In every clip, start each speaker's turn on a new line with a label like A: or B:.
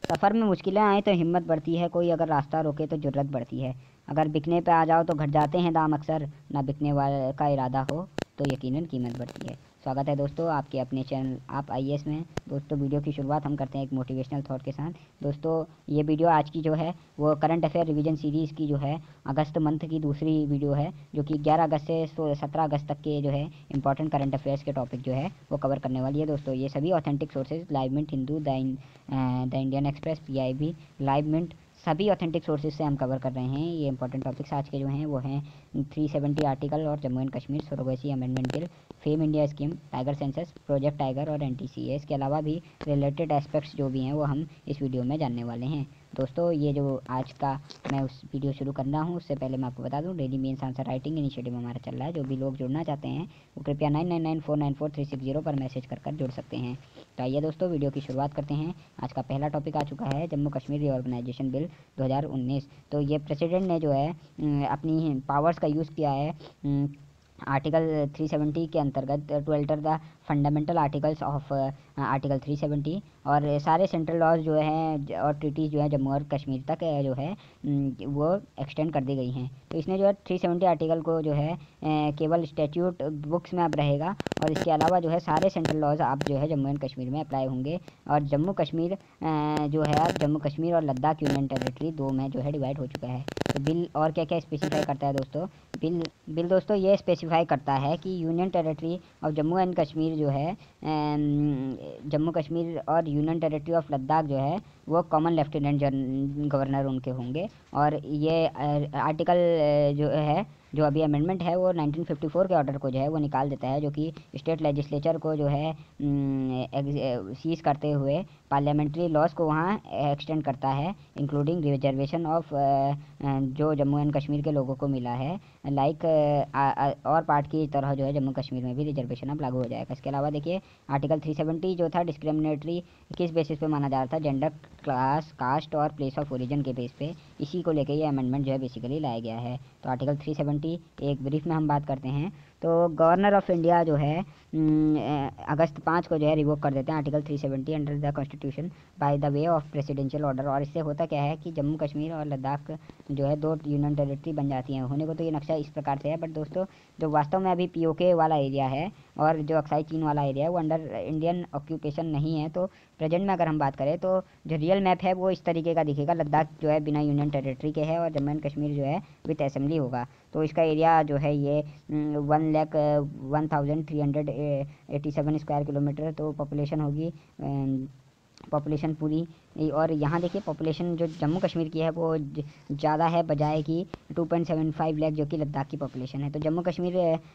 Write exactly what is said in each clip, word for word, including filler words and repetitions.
A: सफ़र में मुश्किलें आए तो हिम्मत बढ़ती है, कोई अगर रास्ता रोके तो जुर्रत बढ़ती है। अगर बिकने पे आ जाओ तो घट जाते हैं दाम अक्सर, ना बिकने वाले का इरादा हो तो यकीनन कीमत बढ़ती है। स्वागत है दोस्तों आपके अपने चैनल आप आई ए एस में। दोस्तों वीडियो की शुरुआत हम करते हैं एक मोटिवेशनल थॉट के साथ। दोस्तों ये वीडियो आज की जो है वो करंट अफेयर रिवीजन सीरीज़ की जो है अगस्त मंथ की दूसरी वीडियो है, जो कि ग्यारह अगस्त से सत्रह अगस्त तक के जो है इंपॉर्टेंट करंट अफेयर्स के टॉपिक जो है वो कवर करने वाली है। दोस्तों ये सभी authentic sources Live Mint, Hindu, the the Indian Express, P I B, Live Mint, सभी ऑथेंटिक सोर्सेज से हम कवर कर रहे हैं। ये इंपॉर्टेंट टॉपिक्स आज के जो हैं वो हैं थ्री सेवेंटी आर्टिकल और Jammu and Kashmir surrogacy amendment bill, FAME India scheme, tiger census, project tiger और एन टी सी ए। इसके अलावा भी रिलेटेड एस्पेक्ट्स जो भी हैं वो हम इस वीडियो में जानने वाले हैं। दोस्तों ये जो आज का मैं उस वीडियो शुरू कर रहा हूँ उससे पहले मैं आपको बता दूँ daily mains answer writing initiative हमारा चल रहा है। जो भी लोग जुड़ना चाहते हैं वो कृपया nine nine nine four nine four three six zero पर मैसेज कर कर जुड़ सकते हैं। तो आइए दोस्तों वीडियो की शुरुआत करते हैं। आज का पहला टॉपिक आ चुका है जम्मू कश्मीर रीऑर्गेनाइजेशन बिल दो हज़ार उन्नीस। तो ये प्रेसिडेंट ने जो है अपनी पावर्स का यूज़ किया है आर्टिकल थ्री सेवेंटी के अंतर्गत to alter the fundamental articles of article three seventy, और सारे सेंट्रल लॉज जो हैं और ट्रीटीज़ जो है जम्मू और कश्मीर तक जो है वो एक्सटेंड कर दी गई हैं। तो इसने जो है थ्री सेवेंटी आर्टिकल को जो है केवल स्टैट्यूट बुक्स में अब रहेगा, और इसके अलावा जो है सारे सेंट्रल लॉज अब जो है जम्मू एंड कश्मीर में अप्लाई होंगे। और जम्मू कश्मीर जो है जम्मू कश्मीर और लद्दाख यूनियन टेरिटरी दो में जो है डिवाइड हो चुका है। तो बिल और क्या क्या स्पेसिफाई करता है दोस्तों? बिल बिल दोस्तों ये स्पेसिफाई करता है कि union territory of Jammu and Kashmir जो है जम्मू कश्मीर और यूनियन टेरिटरी ऑफ लद्दाख जो है वो कॉमन लेफ्टिनेंट गवर्नर उनके होंगे। और ये आर्टिकल जो है जो अभी अमेंडमेंट है वो नाइनटीन फिफ्टी फोर के ऑर्डर को जो है वो निकाल देता है, जो कि स्टेट लेजिस्लेचर को जो है सीज करते हुए पार्लियामेंट्री लॉज को वहाँ एक्सटेंड करता है, इंक्लूडिंग रिजर्वेशन ऑफ जो जम्मू एंड कश्मीर के लोगों को मिला है। लाइक और पार्ट की तरह जो है जम्मू कश्मीर में भी रिजर्वेशन अब लागू हो जाएगा। इसके अलावा देखिए आर्टिकल थ्री सेवेंटी जो था डिस्क्रिमिनेटरी किस बेसिस पे माना जा रहा था, जेंडर, क्लास, कास्ट और प्लेस ऑफ ओरिजिन के बेस पे, इसी को लेके ये अमेंडमेंट जो है बेसिकली लाया गया है। तो आर्टिकल थ्री सेवेंटी एक ब्रीफ में हम बात करते हैं तो गवर्नर ऑफ इंडिया जो है अगस्त पाँच को जो है रिवोक कर देते हैं article three seventy under the constitution by the way of presidential order. और इससे होता क्या है कि जम्मू कश्मीर और लद्दाख जो है दो यूनियन टेरिटरी बन जाती हैं। होने को तो ये नक्शा इस प्रकार से है, बट दोस्तों जो वास्तव में अभी पी ओ के वाला एरिया है और जो अक्साई चीन वाला एरिया है वो अंडर इंडियन ऑक्यूपेशन नहीं है। तो प्रेजेंट में अगर हम बात करें तो जो रियल मैप है वो इस तरीके का दिखेगा। लद्दाख जो है बिना यूनियन टेरिटरी के है और जम्मू एंड कश्मीर जो है विद असेंबली होगा। तो इसका एरिया जो है ये one lakh one thousand three hundred eighty seven square kilometre तो पॉपुलेशन होगी पॉपुलेशन पूरी। और यहाँ देखिए पॉपुलेशन जो जम्मू कश्मीर की है वो ज़्यादा है बजाय कि two point seven five lakh जो कि लद्दाख की पॉपुलेशन है। तो जम्मू कश्मीर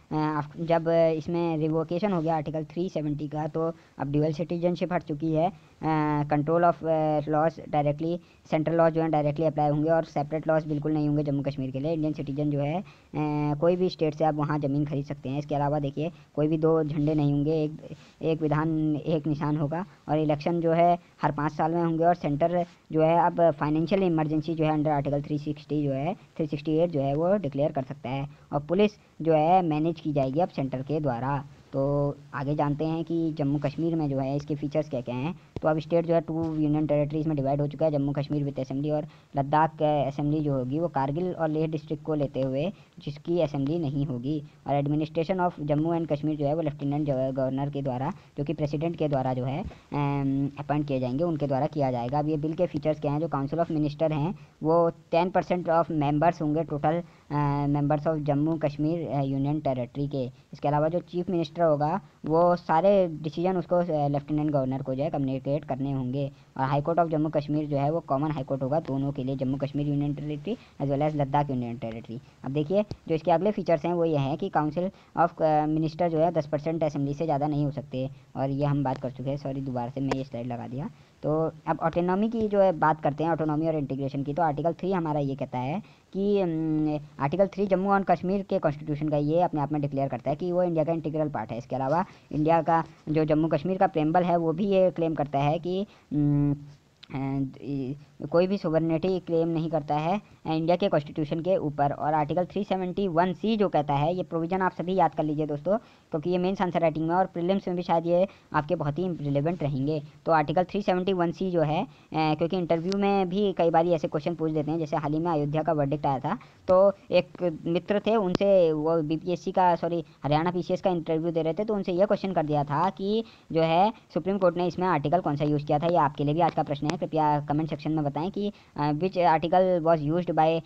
A: जब इसमें रिवोकेशन हो गया आर्टिकल थ्री सेवेंटी का तो अब ड्यूअल सिटीजनशिप हट चुकी है। Control of laws directly central laws जो है डायरेक्टली अप्लाई होंगे और सेपरेट लॉज बिल्कुल नहीं होंगे जम्मू कश्मीर के लिए। इंडियन सिटीजन जो है आ, कोई भी स्टेट से आप वहाँ ज़मीन खरीद सकते हैं। इसके अलावा देखिए कोई भी दो झंडे नहीं होंगे, एक एक विधान एक निशान होगा। और इलेक्शन जो है हर पाँच साल में होंगे। और सेंटर जो है अब फाइनेंशियल इमरजेंसी जो है अंडर आर्टिकल थ्री सिक्सटी जो है थ्री सिक्सटी एट जो है वो डिक्लेयर कर सकता है। और पुलिस जो है मैनेज की जाएगी अब सेंटर के द्वारा। तो आगे जानते हैं कि जम्मू कश्मीर में जो है इसके फीचर्स क्या क्या हैं। तो अब स्टेट जो है टू यूनियन टेरिटरीज में डिवाइड हो चुका है, जम्मू कश्मीर विद असेंबली, और लद्दाख असेंबली जो होगी वो कारगिल और लेह डिस्ट्रिक्ट को लेते हुए जिसकी असेंबली नहीं होगी। और administration of Jammu and Kashmir जो है वो लेफ्टिनेंट गवर्नर के द्वारा जो कि प्रेसिडेंट के द्वारा जो है अपॉइंट किए जाएंगे, उनके द्वारा किया जाएगा। अब ये बिल के फीचर्स क्या हैं? जो काउंसिल ऑफ मिनिस्टर हैं वो टेन परसेंट ऑफ मेंबर्स होंगे total members of Jammu Kashmir union territory के। इसके अलावा जो चीफ मिनिस्टर होगा वो सारे डिसीजन उसको लेफ्टिनेंट गवर्नर को जो है कम्युनिकेट करने होंगे। और high court of Jammu Kashmir जो है वो कॉमन हाई कोर्ट होगा दोनों के लिए, Jammu Kashmir union territory as well as Ladakh union territory. अब देखिए जो इसके अगले फीचर्स हैं वो ये हैं कि काउंसिल ऑफ मिनिस्टर जो है दस परसेंट असेंबली से ज़्यादा नहीं हो सकते, और ये हम बात कर चुके हैं। सॉरी दोबारा से मैं ये स्लाइड लगा दिया। तो अब ऑटोनॉमी की जो है बात करते हैं, ऑटोनॉमी और इंटीग्रेशन की। तो आर्टिकल थ्री हमारा ये कहता है कि आर्टिकल थ्री जम्मू और कश्मीर के कॉन्स्टिट्यूशन का ये अपने आप में डिक्लेयर करता है कि वो इंडिया का इंटीग्रल पार्ट है। इसके अलावा इंडिया का जो जम्मू कश्मीर का प्रेम्बल है वो भी ये क्लेम करता है कि कोई भी सोवरेनिटी क्लेम नहीं करता है इंडिया के कॉन्स्टिट्यूशन के ऊपर। और article three seventy one C जो कहता है, ये प्रोविज़न आप सभी याद कर लीजिए दोस्तों, क्योंकि ये मेंस आंसर राइटिंग में और प्रीलिम्स में भी शायद ये आपके बहुत ही रिलेवेंट रहेंगे। तो article three seventy one C जो है, क्योंकि इंटरव्यू में भी कई बार ऐसे क्वेश्चन पूछ देते हैं, जैसे हाल ही में अयोध्या का वर्डिक्ट आया था, तो एक मित्र थे, उनसे वो बीपीएससी का सॉरी हरियाणा पीसीएस का इंटरव्यू दे रहे थे, तो उनसे यह क्वेश्चन कर दिया था कि जो है सुप्रीम कोर्ट ने इसमें आर्टिकल कौन सा यूज़ किया था। ये आपके लिए भी आज का प्रश्न है, कृपया कमेंट सेक्शन में बताएं कि which article was used by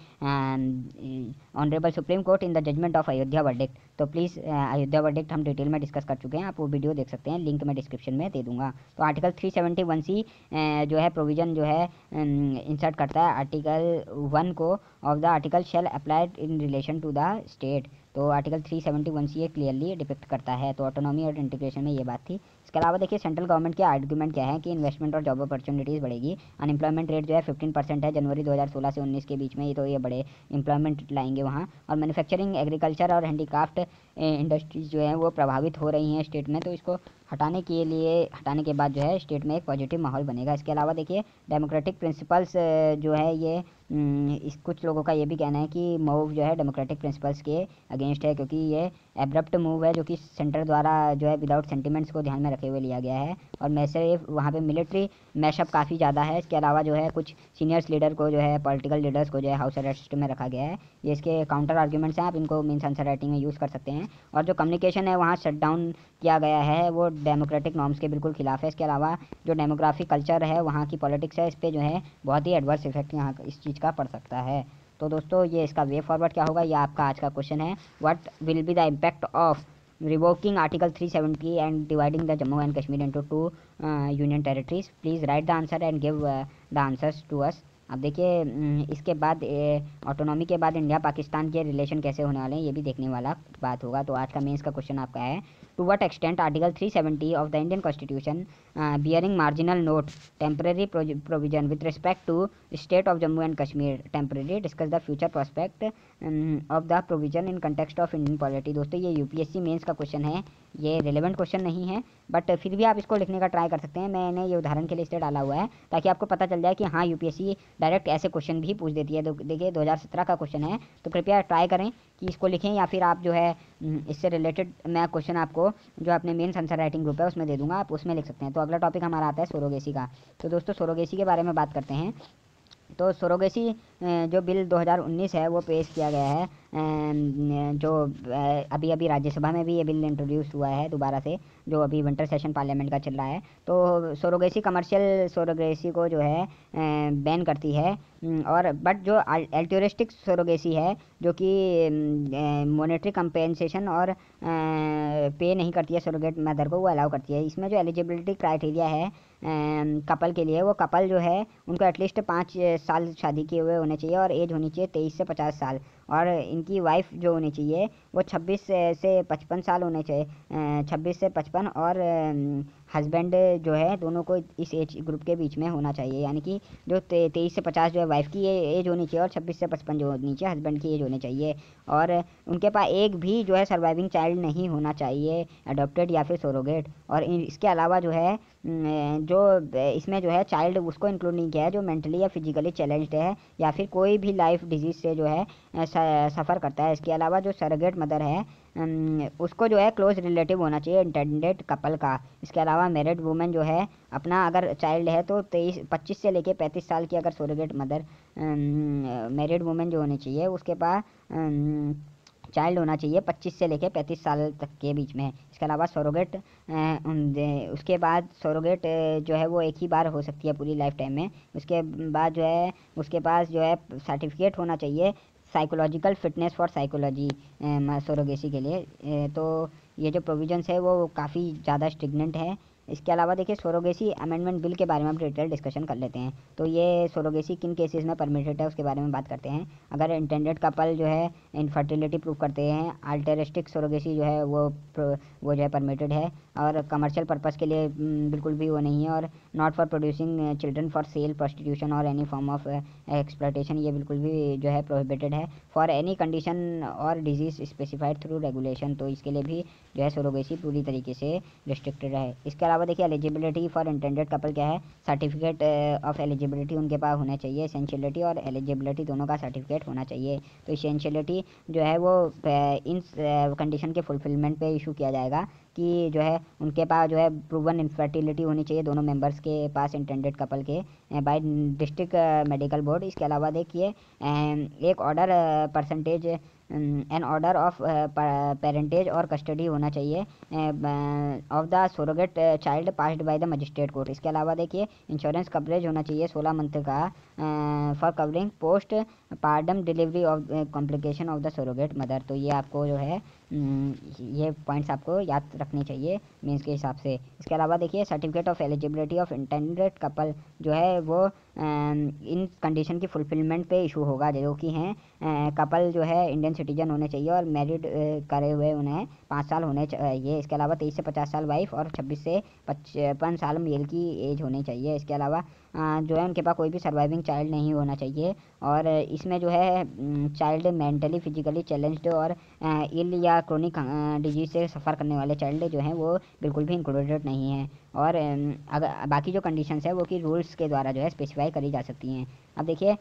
A: honourable supreme court in the judgment of Ayodhya verdict. तो प्लीज़ अयोध्या वर्डिक्ट हम डिटेल में डिस्कस कर चुके हैं, आप वो वीडियो देख सकते हैं, लिंक मैं डिस्क्रिप्शन में दे दूंगा। तो article three seventy one C जो है प्रोविज़न जो है इंसर्ट करता है आर्टिकल वन को, of the article shall applied in relation to the state. तो article three seventy one C ये क्लियरली डिपिक्ट करता है। तो ऑटोनॉमी और इंटीग्रेशन में ये बात थी। इसके अलावा देखिए सेंट्रल गवर्नमेंट के आर्गुमेंट क्या है कि इन्वेस्टमेंट और जॉब अपॉर्चुनिटीज़ बढ़ेगी। अनएम्प्लॉयमेंट रेट जो है फिफ्टीन परसेंट है जनवरी दो हज़ार सोलह से उन्नीस के बीच में, ये तो ये बड़े एम्प्लॉयमेंट लाएंगे वहाँ। और मैन्युफैक्चरिंग, एग्रीकल्चर और हैंडीक्राफ्ट इंडस्ट्रीज जो है वो प्रभावित हो रही हैं स्टेट में, तो इसको हटाने के लिए हटाने के बाद जो है स्टेट में एक पॉजिटिव माहौल बनेगा। इसके अलावा देखिए डेमोक्रेटिक प्रिंसिपल्स जो है ये इस कुछ लोगों का ये भी कहना है कि मूव जो है डेमोक्रेटिक प्रिंसिपल्स के अगेंस्ट है, क्योंकि ये एब्रप्ट मूव है जो कि सेंटर द्वारा जो है विदाउट सेंटिमेंट्स को ध्यान में रखे हुए लिया गया है। और मैसे वहाँ पे मिलिट्री मैशअप काफ़ी ज़्यादा है। इसके अलावा जो है कुछ सीनियर्स लीडर को जो है पॉलिटिकल लीडर्स को जो है हाउस अरेस्ट में रखा गया है। ये इसके काउंटर आर्ग्यूमेंट्स हैं, आप इनको मीन्स आंसर राइटिंग में यूज़ कर सकते हैं। और जो कम्युनिकेशन है वहाँ शट डाउन किया गया है, वो डेमोक्रेटिक नॉर्म्स के बिल्कुल खिलाफ है। इसके अलावा जो डेमोग्राफिक कल्चर है वहाँ की पॉलिटिक्स है, इस पर जो है बहुत ही एडवर्स इफेक्ट यहाँ इस चीज़ का पड़ सकता है। तो दोस्तों ये इसका वे फॉरवर्ड क्या होगा, ये आपका आज का क्वेश्चन है। What will be the impact of revoking article three seventy and dividing the Jammu and Kashmir into two uh, union territories? Please write the answer and give uh, the answers to us. अब देखिए इसके बाद autonomy के बाद India Pakistan के relation कैसे होने वाले हैं, ये भी देखने वाला बात होगा। तो आज का मेंस का क्वेश्चन आपका है, to what extent article three seventy of the Indian constitution bearing marginal note temporary provision with respect to state of Jammu and Kashmir temporary discuss the future prospect of the provision in context of Indian polity. दोस्तों ये UPSC mains का question है, ये relevant question नहीं है, but फिर भी आप इसको लिखने का ट्राई कर सकते हैं। मैंने ये उदाहरण के लिए इसलिए डाला हुआ है ताकि आपको पता चल जाए कि हाँ यूपीएससी डायरेक्ट ऐसे क्वेश्चन भी पूछ देती है। देखिए दो हज़ार सत्रह का क्वेश्चन है, तो कृपया ट्राई करें कि इसको लिखें, या फिर आप जो है इससे रिलेटेड मैं क्वेश्चन आपको जो अपने मेंस आंसर राइटिंग ग्रुप है उसमें दे दूंगा, आप उसमें लिख सकते हैं। तो अगला टॉपिक हमारा आता है सरोगेसी का। तो दोस्तों सरोगेसी के बारे में बात करते हैं। तो सरोगेसी जो बिल दो हज़ार उन्नीस है वो पेश किया गया है, जो अभी अभी राज्यसभा में भी ये बिल इंट्रोड्यूस हुआ है दोबारा से, जो अभी विंटर सेशन पार्लियामेंट का चल रहा है। तो सरोगेसी कमर्शियल सरोगेसी को जो है बैन करती है, और बट जो अल्ट्रुइस्टिक सरोगेसी है जो कि मॉनेटरी कंपेंसेशन और पे नहीं करती है सरोगेट मदर को, वो अलाउ करती है। इसमें जो एलिजिबिलिटी क्राइटेरिया है कपल के लिए, वो कपल जो है उनको एटलीस्ट पाँच साल शादी किए हुए होने चाहिए और एज होनी चाहिए तेईस से पचास साल, और इनकी वाइफ जो होनी चाहिए वो छब्बीस से पचपन साल होने चाहिए, छब्बीस से पचपन, और हस्बैंड जो है दोनों को इस एज ग्रुप के बीच में होना चाहिए। यानी कि जो तेईस से पचास जो है वाइफ की एज होनी चाहिए और छब्बीस से पचपन जो होनी चाहिए हस्बैंड की एज होनी चाहिए, और उनके पास एक भी जो है सर्वाइविंग चाइल्ड नहीं होना चाहिए, अडॉप्टेड या फिर सरोगेट। और इसके अलावा जो है जो इसमें जो है चाइल्ड उसको इंक्लूड नहीं किया है जो मेंटली या फिजिकली चैलेंज्ड है, या फिर कोई भी लाइफ डिजीज से जो है सफ़र करता है। इसके अलावा जो सरोगेट मदर है उसको जो है क्लोज रिलेटिव होना चाहिए इंटेंडेड कपल का। इसके अलावा मैरिड वुमेन जो है अपना अगर चाइल्ड है तो तेईस पच्चीस से लेके पैंतीस साल की अगर सरोगेट मदर मैरिड वुमेन जो होनी चाहिए उसके पास चाइल्ड होना चाहिए पच्चीस से लेके पैंतीस साल तक के बीच में। इसके अलावा सरोगेट उसके बाद सरोगेट जो है वो एक ही बार हो सकती है पूरी लाइफ टाइम में। उसके बाद जो है उसके पास जो है सर्टिफिकेट होना चाहिए psychological fitness for psychology surrogacy के लिए। तो ये जो प्रोविजंस है वो काफ़ी ज़्यादा स्ट्रिगनेंट है। इसके अलावा देखिए सरोगेसी अमेंडमेंट बिल के बारे में हम डिटेल डिस्कशन कर लेते हैं। तो ये सरोगेसी किन केसेस में परमिटेड है उसके बारे में बात करते हैं। अगर इंटेंडेड कपल जो है इनफर्टिलिटी प्रूव करते हैं, अल्टरिस्टिक सरोगेसी जो है वो वो जो है परमिटेड है, और कमर्शियल पर्पस के लिए बिल्कुल भी वो नहीं है, और not for producing children for sale, prostitution और एनी फॉर्म ऑफ एक्सप्लॉयटेशन, ये बिल्कुल भी जो है प्रोहिबिटेड है। फॉर एनी कंडीशन और डिजीज स्पेसिफाइड थ्रू रेगुलेशन, तो इसके लिए भी जो है सरोगेसी पूरी तरीके से रिस्ट्रिक्टेड है। इसके अलावा देखिए एलिजिबिलिटी फॉर इंटेंडेड कपल क्या है, सर्टिफिकेट ऑफ एलिजिबिलिटी उनके पास होना चाहिए। एसेंशियलिटी और एलिजिबिलिटी दोनों का सर्टिफिकेट होना चाहिए। तो एसेंशियलिटी जो है वो इन कंडीशन के फुलफिलमेंट पे इशू किया जाएगा कि जो है उनके पास जो है प्रूवन इनफर्टिलिटी होनी चाहिए दोनों मेंबर्स के पास, इंटेंडेड कपल के, बाय डिस्ट्रिक्ट मेडिकल बोर्ड। इसके अलावा देखिए एक order percentage an order of parentage और कस्टडी होना चाहिए of the surrogate child passed by the magistrate court. इसके अलावा देखिए इंश्योरेंस कवरेज होना चाहिए सोलह मंथ का for covering post partum delivery of complication of the surrogate mother. तो ये आपको जो है ये पॉइंट्स आपको याद रखने चाहिए मीन्स के हिसाब से। इसके अलावा देखिए certificate of eligibility of intended couple जो है वो इन कंडीशन की फुलफिलमेंट पे इशू होगा, जो कि हैं कपल जो है इंडियन सिटीजन होने चाहिए और मैरिड करे हुए उन्हें पाँच साल होने चाहिए। इसके अलावा तेईस से पचास साल वाइफ और छब्बीस से पचपन साल मेल की एज होनी चाहिए। इसके अलावा जो है उनके पास कोई भी सर्वाइविंग चाइल्ड नहीं होना चाहिए और इसमें जो है चाइल्ड मेंटली फिजिकली चैलेंज्ड और इल या क्रोनिक डिजीज से सफ़र करने वाले चाइल्ड जो हैं वो बिल्कुल भी इंक्लूडेड नहीं हैं। और अगर बाकी जो कंडीशंस है वो कि रूल्स के द्वारा जो है स्पेसिफाई करी जा सकती हैं। अब देखिए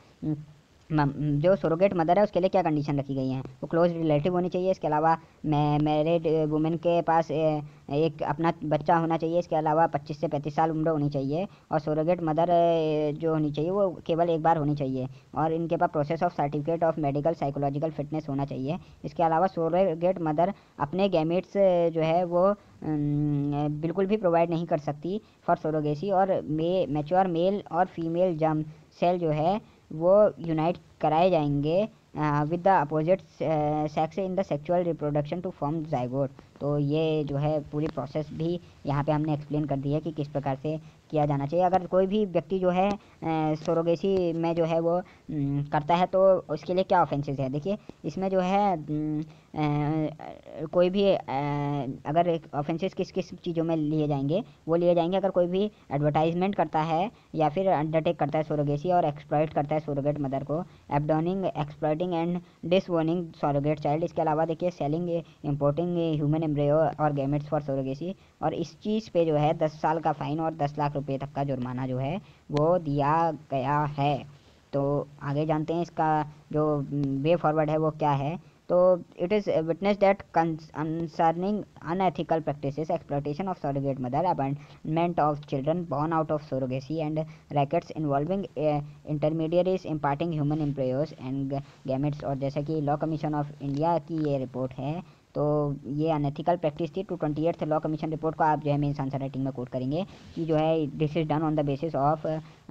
A: जो सरोगेट मदर है उसके लिए क्या कंडीशन रखी गई हैं, वो क्लोज रिलेटिव होनी चाहिए। इसके अलावा मैरिड वुमेन के पास एक अपना बच्चा होना चाहिए। इसके अलावा पच्चीस से पैंतीस साल उम्र होनी चाहिए और सरोगेट मदर जो होनी चाहिए वो केवल एक बार होनी चाहिए और इनके पास process of certificate of medical psychological fitness होना चाहिए। इसके अलावा सरोगेट मदर अपने गैमेट्स जो है वो बिल्कुल भी प्रोवाइड नहीं कर सकती फॉर सरोगेसी और मे मैच्योर मेल और फीमेल जर्म सेल जो है वो यूनाइट कराए जाएंगे with the opposite sex in the sexual reproduction to form zygote. तो ये जो है पूरी प्रोसेस भी यहाँ पे हमने एक्सप्लेन कर दी है कि किस प्रकार से किया जाना चाहिए। अगर कोई भी व्यक्ति जो है सरोगेसी में जो है वो न, करता है तो उसके लिए क्या ऑफेंसेस है। देखिए इसमें जो है न, आ, कोई भी आ, अगर ऑफेंसेस किस किस चीज़ों में लिए जाएंगे, वो लिए जाएंगे अगर कोई भी एडवर्टाइजमेंट करता है या फिर अंडरटेक करता है सरोगेसी और एक्सप्लॉइट करता है सरोगेट मदर को, abandoning exploiting and disowning surrogate child. इसके अलावा देखिए सेलिंग इम्पोर्टिंग ह्यूमन एम्ब्रियो और गैमेट्स फॉर सरोगेसी, और इस चीज़ पे जो है दस साल का फाइन और दस लाख रुपए तक का जुर्माना जो है वो दिया गया है। तो आगे जानते हैं इसका जो वे फॉरवर्ड है वो क्या है। तो it is witness that concerning unethical practices, exploitation of surrogate mother, abandonment of children born out of surrogacy and rackets involving intermediaries imparting human embryos and gametes. और जैसा कि लॉ कमीशन ऑफ इंडिया की ये report है तो ये unethical practice थी। Two twenty eighth law commission report को आप जो है मेंस आंसर राइटिंग में कोट करेंगे कि जो है this is done on the basis of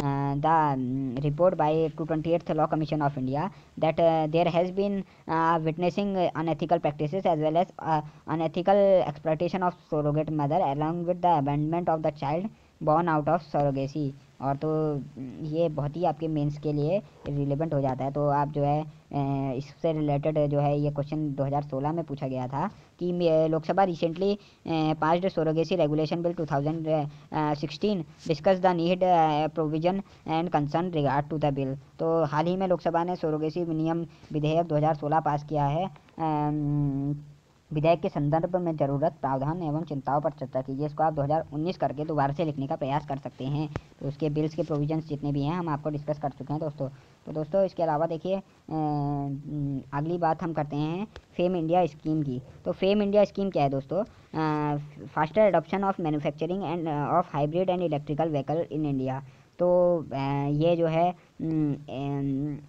A: the report by two twenty eighth law commission of India that there has been witnessing unethical practices as well as unethical exploitation of surrogate mother along with the abandonment of the child born out of surrogacy. और तो ये बहुत ही आपके mains के लिए relevant हो जाता है। तो आप जो है इससे रिलेटेड जो है ये क्वेश्चन दो हज़ार सोलह में पूछा गया था कि Lok Sabha recently passed surrogacy regulation bill two thousand sixteen discuss the need provision and concern regard to the bill. तो हाल ही में लोकसभा ने सरोगेसी नियम विधेयक दो हज़ार सोलह पास किया है। विधेयक के संदर्भ में ज़रूरत, प्रावधान एवं चिंताओं पर चर्चा कीजिए। इसको आप दो हज़ार उन्नीस करके दोबारा से लिखने का प्रयास कर सकते हैं। तो उसके बिल्स के प्रोविजंस जितने भी हैं हम आपको डिस्कस कर चुके हैं दोस्तों। तो दोस्तों इसके अलावा देखिए अगली बात हम करते हैं फेम इंडिया स्कीम की। तो फेम इंडिया स्कीम क्या है दोस्तों? Faster adoption of manufacturing and of hybrid and electrical vehicle in India. तो आ, ये जो है न,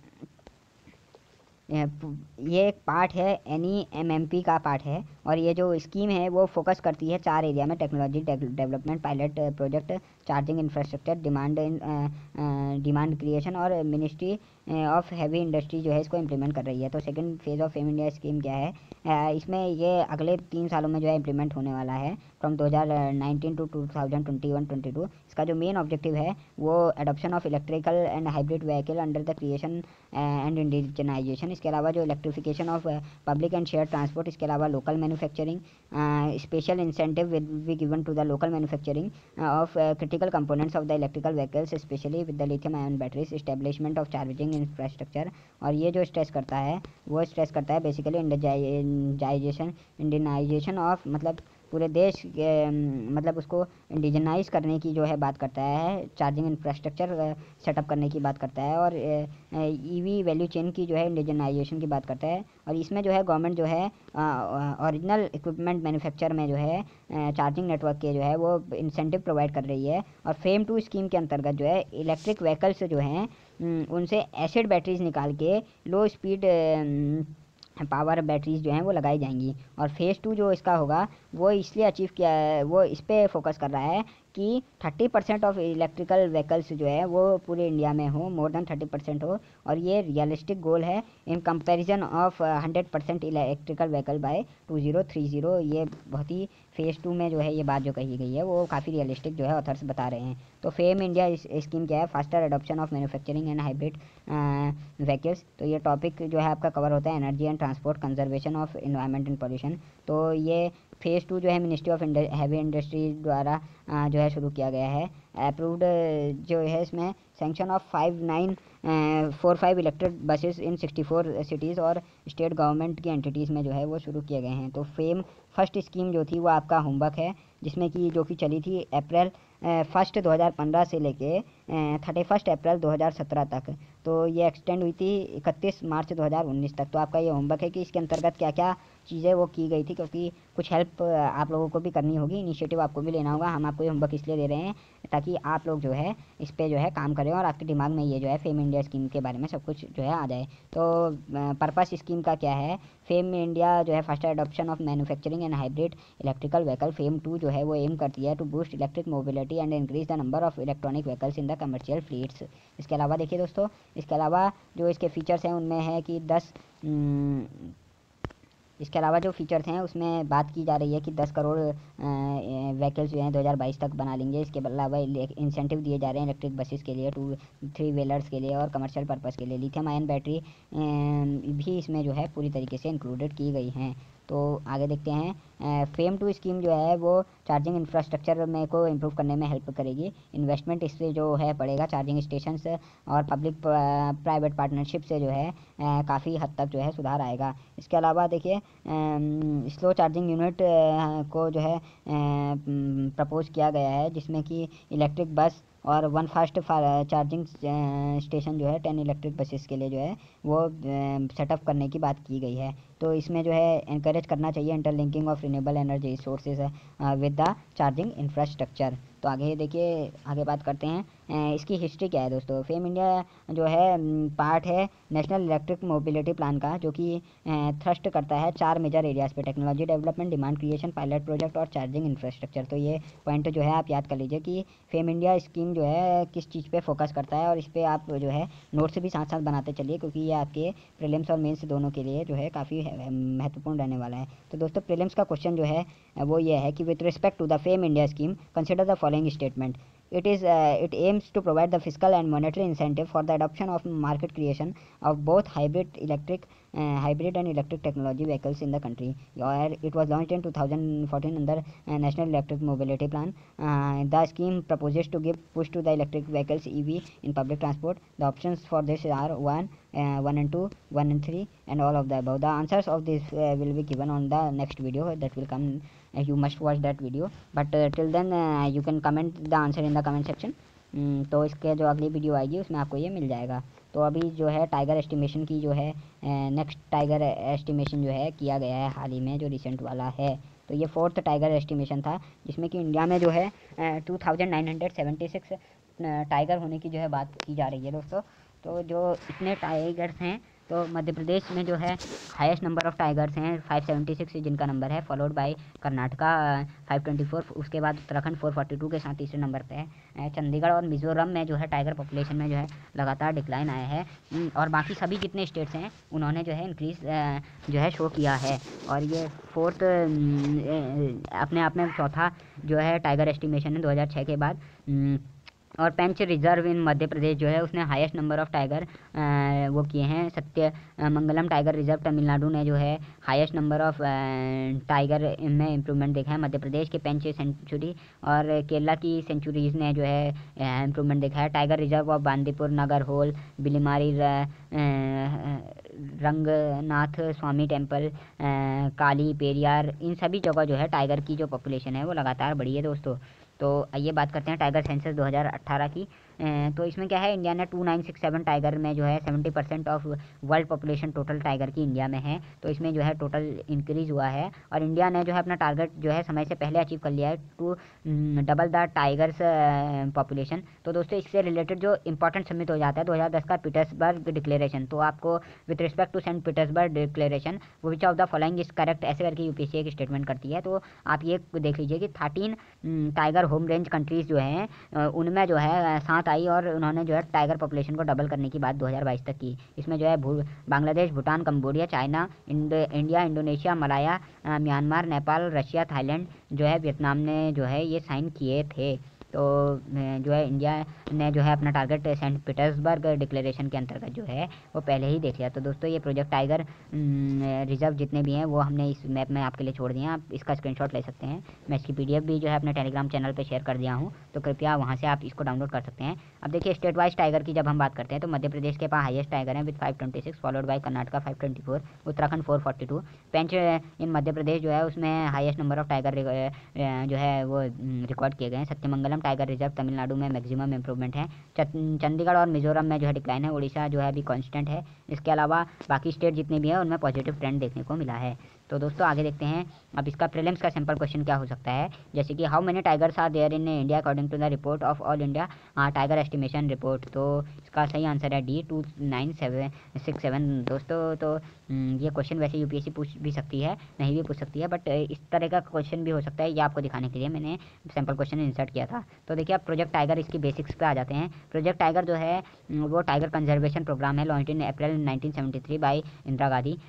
A: ये एक पार्ट है N E M M P का पार्ट है और ये जो स्कीम है वो फोकस करती है चार एरिया में: technology development, pilot project, charging infrastructure, demand demand creation और मिनिस्ट्री ऑफ हैवी इंडस्ट्री जो है इसको इम्प्लीमेंट कर रही है। तो second phase of FAME India scheme क्या है? अ, इसमें ये अगले तीन सालों में जो है इम्प्लीमेंट होने वाला है फ्रॉम दो हज़ार उन्नीस to two thousand twenty one twenty two. इसका जो मेन ऑब्जेक्टिव है वो adoption of electrical and hybrid vehicle under the creation and indigenization. इसके अलावा जो electrification of public and share transport, इसके अलावा local manufacturing, special incentive will be given to the local manufacturing of critical components of the electrical vehicles specially with the lithium ion batteries, establishment of charging infrastructure. और ये जो stress करता है वो stress करता है बेसिकली इंडिजाइजेशन इंडियनाइजेशन ऑफ, मतलब पूरे देश के, मतलब उसको इंडिजनाइज करने की जो है बात करता है, चार्जिंग इंफ्रास्ट्रक्चर सेटअप करने की बात करता है, और ईवी वैल्यू चेन की जो है इंडिजनाइजेशन की बात करता है। और इसमें जो है गवर्नमेंट जो है ओरिजिनल इक्विपमेंट मैन्युफैक्चर में जो है चार्जिंग नेटवर्क के जो है वो इंसेंटिव प्रोवाइड कर रही है। और फेम टू स्कीम के अंतर्गत जो है इलेक्ट्रिक व्हीकल्स जो हैं उनसे एसिड बैटरीज निकाल के लो स्पीड पावर बैटरीज जो हैं वो लगाई जाएंगी। और फेज़ टू जो इसका होगा वो इसलिए अचीव किया है, वो इस पर फोकस कर रहा है कि thirty percent of electrical vehicles जो है वो पूरे इंडिया में हो, मोर देन थर्टी परसेंट हो। और ये रियलिस्टिक गोल है in comparison of hundred percent electrical vehicle by two zero three zero. ये बहुत ही फेज़ टू में जो है ये बात जो कही गई है वो काफ़ी रियलिस्टिक जो है ऑथर्स बता रहे हैं। तो फेम इंडिया इस स्कीम क्या है, faster adoption of manufacturing and hybrid vehicles. तो ये टॉपिक जो है आपका कवर होता है energy and transport, conservation of environment and pollution. तो ये फेज़ टू जो है मिनिस्ट्री ऑफ हैवी इंडस्ट्री द्वारा आ, जो है शुरू किया गया है। अप्रूव्ड जो है इसमें sanction of five nine four five electric buses in sixty four cities और स्टेट गवर्नमेंट की एंटिटीज़ में जो है वो शुरू किए गए हैं। तो फेम फर्स्ट स्कीम जो थी वो आपका होमवर्क है, जिसमें कि जो कि चली थी अप्रैल फर्स्ट दो हज़ार पंद्रह से लेके थर्टी फर्स्ट अप्रैल दो हज़ार सत्रह तक। तो ये एक्सटेंड हुई थी इकतीस मार्च दो हज़ार उन्नीस तक। तो आपका ये होमवर्क है कि इसके अंतर्गत क्या क्या चीज़ें वो की गई थी, क्योंकि कुछ हेल्प आप लोगों को भी करनी होगी, इनिशिएटिव आपको भी लेना होगा। हम आपको ये होमवर्क इसलिए दे रहे हैं ताकि आप लोग जो है इस पर जो है काम करें और आपके दिमाग में ये जो है फेम इंडिया स्कीम के बारे में सब कुछ जो है आ जाए। तो पर्पस स्कीम का क्या है, फेम इंडिया जो है faster adoption of manufacturing and hybrid electrical vehicle. FAME two जो है वो एम करती है to boost electric mobility and increase the number of electronic vehicles in the commercial fleets. इसके अलावा देखिए दोस्तों, इसके अलावा जो इसके फीचर्स हैं उनमें है कि दस इसके अलावा जो फीचर्स हैं उसमें बात की जा रही है कि दस करोड़ व्हीकल्स जो हैं दो हज़ार बाईस तक बना लेंगे। इसके अलावा इंसेंटिव दिए जा रहे हैं इलेक्ट्रिक बसेस के लिए, टू थ्री व्हीलर्स के लिए और कमर्शियल पर्पस के लिए। लिथियम आयन बैटरी भी इसमें जो है पूरी तरीके से इंक्लूडेड की गई हैं। तो आगे देखते हैं, फेम टू स्कीम जो है वो चार्जिंग इंफ्रास्ट्रक्चर में को इम्प्रूव करने में हेल्प करेगी। इन्वेस्टमेंट इससे जो है पड़ेगा चार्जिंग स्टेशंस और पब्लिक प्राइवेट पार्टनरशिप से जो है काफ़ी हद तक जो है सुधार आएगा। इसके अलावा देखिए स्लो चार्जिंग यूनिट को जो है प्रपोज किया गया है, जिसमें कि इलेक्ट्रिक बस और वन फास्ट चार्जिंग स्टेशन जो है टेन इलेक्ट्रिक बसेस के लिए जो है वो सेटअप करने की बात की गई है। तो इसमें जो है एनकरेज करना चाहिए interlinking of renewable energy sources with the charging infrastructure. तो आगे देखिए, आगे बात करते हैं इसकी हिस्ट्री क्या है दोस्तों। फेम इंडिया जो है पार्ट है नेशनल इलेक्ट्रिक मोबिलिटी प्लान का, जो कि थ्रस्ट करता है चार मेजर एरियाज़ पे, technology development, demand creation, pilot project और चार्जिंग इंफ्रास्ट्रक्चर। तो ये पॉइंट जो है आप याद कर लीजिए कि फेम इंडिया स्कीम जो है किस चीज़ पे फोकस करता है, और इस पर आप जो है नोट्स भी साथ साथ बनाते चलिए, क्योंकि ये आपके प्रीलिम्स और मेंस दोनों के लिए जो है काफ़ी महत्वपूर्ण रहने वाला है। तो दोस्तों प्रीलिम्स का क्वेश्चन जो है वो ये है कि with respect to the FAME India scheme consider the following statement. It is uh, it aims to provide the fiscal and monetary incentive for the adoption of market creation of both hybrid electric uh, hybrid and electric technology vehicles in the country. Or it was launched in two thousand fourteen under uh, National Electric Mobility Plan. Uh, the scheme proposes to give push to the electric vehicles E V in public transport. The options for this are one, uh, one and two, one and three, and all of the above. The answers of this uh, will be given on the next video that will come. Uh, you must watch that video, but uh, till then uh, you can comment the answer in the comment section. um, तो इसके जो अगली video आएगी उसमें आपको ये मिल जाएगा। तो अभी जो है टाइगर एस्टिमेशन की जो है नेक्स्ट टाइगर एस्टिमेशन जो है किया गया है हाल ही में, जो रिसेंट वाला है। तो ये फोर्थ टाइगर एस्टिमेशन था, जिसमें कि इंडिया में जो है two thousand nine hundred seventy six tiger होने की जो है बात की जा रही है दोस्तों। तो जो इतने टाइगर्स हैं तो मध्य प्रदेश में जो है हाईएस्ट नंबर ऑफ टाइगर्स हैं फाइव सेवेंटी सिक्स जिनका नंबर है, followed by Karnataka five twenty four, उसके बाद उत्तराखंड फोर फोर्टी टू के साथ तीसरे नंबर पे है। चंडीगढ़ और मिजोरम में जो है टाइगर पॉपुलेशन में जो है लगातार डिक्लाइन आया है, और बाकी सभी जितने स्टेट्स हैं उन्होंने जो है इंक्रीज जो है शो किया है। और ये फोर्थ अपने आप में चौथा जो है टाइगर एस्टिमेशन है दो हज़ार छह के बाद। और पेंच रिजर्व इन मध्य प्रदेश जो है उसने हाईएस्ट नंबर ऑफ टाइगर वो किए हैं। सत्य मंगलम टाइगर रिजर्व तमिलनाडु ने जो है हाईएस्ट नंबर ऑफ टाइगर में इम्प्रूवमेंट देखा है। मध्य प्रदेश के पेंच सेंचुरी और केरला की सेंचुरीज ने जो है इम्प्रूवमेंट देखा है। Tiger reserve of Bandipur, Nagarhole, बिलीमारी, रंगनाथ स्वामी टेम्पल, काली पेरियार, इन सभी जगह जो है टाइगर की जो पॉपुलेशन है वो लगातार बढ़ी है दोस्तों। तो आइए बात करते हैं टाइगर सेंसस दो हज़ार अठारह की। तो इसमें क्या है, इंडिया ने two nine six seven tiger में जो है seventy percent of world population total tiger की इंडिया में है, तो इसमें जो है टोटल इंक्रीज़ हुआ है। और इंडिया ने जो है अपना टारगेट जो है समय से पहले अचीव कर लिया है to double the tigers population. तो दोस्तों इससे रिलेटेड जो इंपॉर्टेंट सबमिट हो जाता है दो हज़ार दस का पीटर्सबर्ग डिक्लेरेशन, तो आपको with respect to Saint Petersburg declaration which of the following is correct ऐसे करके यूपीएससी एक स्टेटमेंट करती है। तो आप ये देख लीजिए कि thirteen tiger home range countries जो हैं उनमें जो है सात आई, और उन्होंने जो है टाइगर पॉपुलेशन को डबल करने की बात दो हज़ार बाईस तक की। इसमें जो है Bangladesh, Bhutan, Cambodia, China, India, Indonesia, Malaya, Myanmar, Nepal, Russia, Thailand जो है, वियतनाम ने जो है ये साइन किए थे। तो जो है इंडिया ने जो है अपना टारगेट सेंट पीटर्सबर्ग डिक्लेरेशन के अंतर्गत जो है वो पहले ही देख लिया। तो दोस्तों ये प्रोजेक्ट टाइगर रिजर्व जितने भी हैं वो हमने इस मैप में आपके लिए छोड़ दिए हैं, आप इसका स्क्रीनशॉट ले सकते हैं। मैं इसकी पीडीएफ भी जो है अपने टेलीग्राम चैनल पे शेयर कर दिया हूँ, तो कृपया वहाँ से आप इसको डाउनलोड कर सकते हैं। अब देखिए स्टेट वाइज टाइगर की जब हम बात करते हैं तो मध्य प्रदेश के पास हाईएस्ट टाइगर है with five twenty six, followed by Karnataka five twenty four, Uttarakhand four forty two. Pench in Madhya Pradesh जो है उसमें हाईएस्ट नंबर ऑफ टाइगर जो है वो रिकॉर्ड किए गए हैं। सत्यमंगलम टाइगर रिजर्व तमिलनाडु में मैक्सिमम इंप्रूवमेंट है। चंडीगढ़ और मिजोरम में जो है डिक्लाइन है। उड़ीसा जो है अभी कांस्टेंट है। इसके अलावा बाकी स्टेट जितने भी हैं उनमें पॉजिटिव ट्रेंड देखने को मिला है। तो दोस्तों आगे देखते हैं अब इसका प्रीलिम्स का सिंपल क्वेश्चन क्या हो सकता है, जैसे कि how many tigers are there in India according to the report of all India tiger estimation report. तो इसका सही आंसर है D two nine seven six seven दोस्तों। तो ये क्वेश्चन वैसे यूपीएससी पूछ भी सकती है, नहीं भी पूछ सकती है, बट इस तरह का क्वेश्चन भी हो सकता है। ये आपको दिखाने के लिए मैंने सिंपल क्वेश्चन इंसर्ट किया था। तो देखिए आप प्रोजेक्ट टाइगर इसकी बेसिक्स पे आ जाते हैं। प्रोजेक्ट टाइगर जो है वो टाइगर कंजर्वेशन प्रोग्राम है launch in April nineteen seventy three by Indira Gandhi.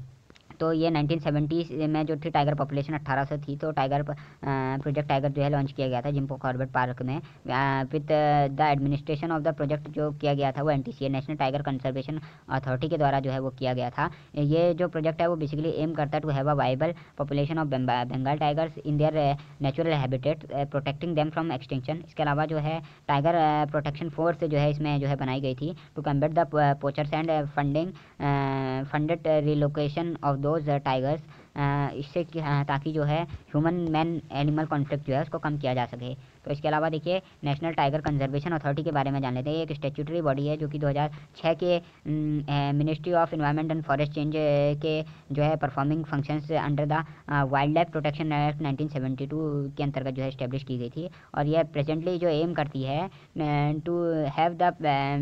A: तो ये नाइनटीन सेवेंटी में जो थी टाइगर पॉपुलेशन अठारह सौ थी, तो टाइगर प्रोजेक्ट टाइगर जो है लॉन्च किया गया था जिम्पो कॉर्बेट पार्क में with the administration of the project जो किया गया था वो NTCA national tiger conservation authority के द्वारा जो है वो किया गया था। ये जो प्रोजेक्ट है वो बेसिकली एम करता है to have a viable population of Bengal tigers in their natural habitat, protecting them from extinction. इसके अलावा जो है टाइगर प्रोटेक्शन फोर्स जो है इसमें जो है बनाई गई थी to combat the poachers and funding funded relocation of those tigers, इससे ताकि जो है ह्यूमन मैन एनिमल कॉन्फ्लिक्ट जो है उसको कम किया जा सके। तो इसके अलावा देखिए नेशनल टाइगर कंजर्वेशन अथॉरिटी के बारे में जान लेते हैं। एक स्टैट्यूटरी बॉडी है जो कि दो हज़ार छह के ministry of environment and forest change के जो है performing functions under the wild life protection act nineteen seventy two के अंतर्गत जो है इस्टेब्लिश की गई थी। और यह प्रेजेंटली जो एम करती है to have the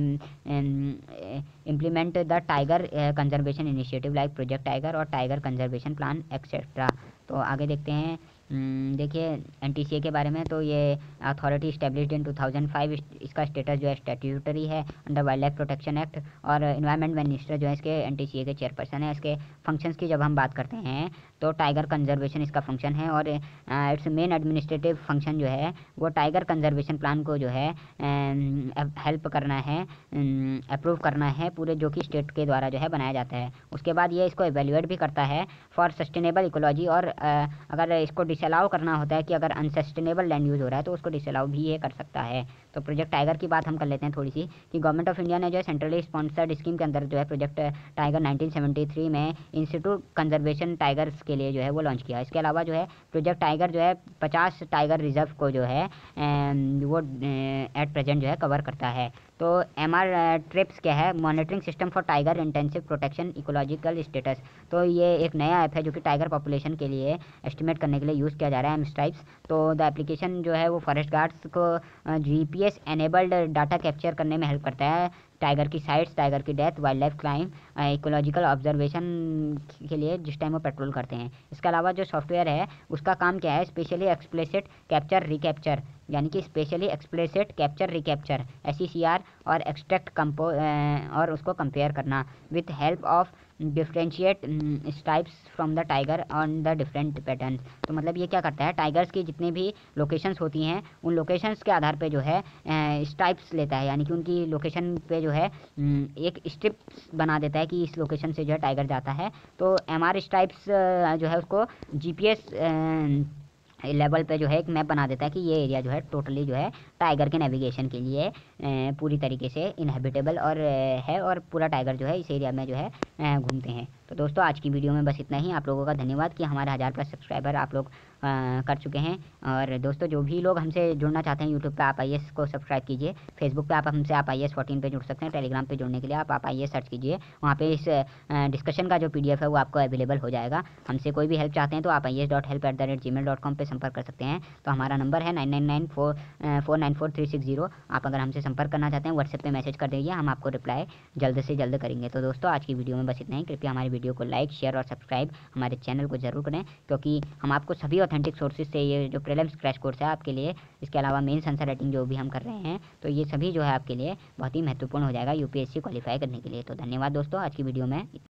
A: implement the tiger conservation initiative like project tiger और टाइगर कंजर्वेशन प्लान एक्सेट्रा। तो आगे देखते हैं देखिए एनटीसीए के बारे में। तो ये authority established in two thousand five, इसका स्टेटस जो है स्टैट्यूटरी है under wild life protection act, और इन्वायरमेंट मिनिस्टर जो है इसके एनटीसीए के चेयरपर्सन है। इसके फंक्शंस की जब हम बात करते हैं तो टाइगर कंजर्वेशन इसका फंक्शन है, और इट्स मेन एडमिनिस्ट्रेटिव फंक्शन जो है वो टाइगर कंजर्वेशन प्लान को जो है हेल्प करना है, अप्रूव करना है पूरे जो कि स्टेट के द्वारा जो है बनाया जाता है। उसके बाद ये इसको एवेल्युएट भी करता है फॉर सस्टेनेबल इकोलॉजी, और अगर इसको डिसअलाउ करना होता है कि अगर अनसस्टेनेबल लैंड यूज़ हो रहा है तो उसको डिसअलाउ भी ये कर सकता है। तो प्रोजेक्ट टाइगर की बात हम कर लेते हैं थोड़ी सी, कि गवर्नमेंट ऑफ इंडिया ने जो है सेंट्रली स्पॉन्सर्ड स्कीम के अंदर जो है project tiger nineteen seventy three में इंस्टीट्यूट कंजर्वेशन टाइगर्स के लिए जो है वो लॉन्च किया। इसके अलावा जो है प्रोजेक्ट टाइगर जो है पचास टाइगर रिजर्व को जो है वो एट प्रेजेंट जो है कवर करता है। तो एम आर ट्रिप्स क्या है, monitoring system for tiger intensive protection ecological status. तो ये एक नया ऐप है जो कि टाइगर पॉपुलेशन के लिए एस्टिमेट करने के लिए यूज़ किया जा रहा है, एम स्ट्राइप्स। तो द एप्लीकेशन जो है वो फॉरेस्ट गार्ड्स को जीपीएस एनेबल्ड डाटा कैप्चर करने में हेल्प करता है टाइगर की साइट्स, टाइगर की death, wild life crime, ecological observation के लिए जिस टाइम वो पेट्रोल करते हैं। इसके अलावा जो सॉफ्टवेयर है उसका काम क्या है, स्पेशली एक्सप्लिसिट कैप्चर रिकैप्चर, यानी कि specially explicit capture recapture S E C R और एक्सट्रैक्ट कंपो और उसको कंपेयर करना with help of differentiate stripes from the tiger on the different pattern. तो मतलब ये क्या करता है, टाइगर्स की जितनी भी लोकेशंस होती हैं उन लोकेशंस के आधार पे जो है स्टाइप्स लेता है, यानी कि उनकी लोकेशन पे जो है एक स्ट्रिप्स बना देता है कि इस लोकेशन से जो है टाइगर जाता है। तो एम आर स्टाइप्स जो है उसको जी पी एस लेवल पे जो है एक मैप बना देता है कि ये एरिया जो है टोटली जो है टाइगर के नेविगेशन के लिए पूरी तरीके से इनहेबिटेबल और है, और पूरा टाइगर जो है इस एरिया में जो है घूमते हैं। तो दोस्तों आज की वीडियो में बस इतना ही। आप लोगों का धन्यवाद कि हमारे हज़ार प्लस सब्सक्राइबर आप लोग आ, कर चुके हैं। और दोस्तों जो भी लोग हमसे जुड़ना चाहते हैं यूट्यूब पे आप आई एस को सब्सक्राइब कीजिए, फेसबुक पे आप हमसे आप आई एस फोर्टीन पे जुड़ सकते हैं, टेलीग्राम पे जुड़ने के लिए आप आप आई एस सर्च कीजिए, वहाँ पे इस डिस्कशन का जो पी डी एफ है वो आपको अवेलेबल हो जाएगा। हमसे कोई भी हेल्प चाहते हैं तो आप I S dot help at the rate G mail dot com पर संपर्क कर सकते हैं। तो हमारा नंबर है nine nine nine four four nine four three six zero. आप अगर हमसे संपर्क करना चाहते हैं व्हाट्सएप पे मैसेज कर दीजिए, हम आपको रिप्लाई जल्द से जल्द करेंगे। तो दोस्तों आज की वीडियो में बस इतना ही। कृपया हमारी वीडियो को लाइक, शेयर और सब्सक्राइब हमारे चैनल को जरूर करें, क्योंकि हम आपको सभी ऑथेंटिक सोर्सेज से ये जो प्रीलिम्स क्रैश कोर्स है आपके लिए, इसके अलावा मेंस आंसर राइटिंग जो भी हम कर रहे हैं, तो ये सभी जो है आपके लिए बहुत ही महत्वपूर्ण हो जाएगा यूपीएससी क्वालिफाई करने के लिए। तो धन्यवाद दोस्तों, आज की वीडियो में इतना